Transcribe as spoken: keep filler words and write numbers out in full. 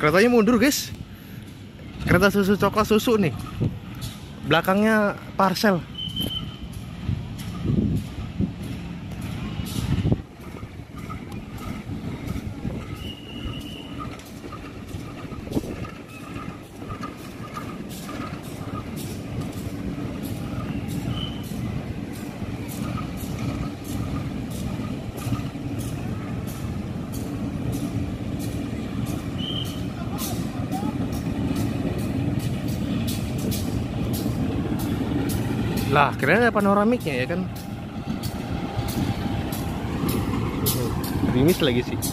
Keretanya mundur guys. Kereta susu coklat susu nih. Belakangnya parcel. Lah, kira-kira ada panoramiknya ya kan? Gerimis lagi sih.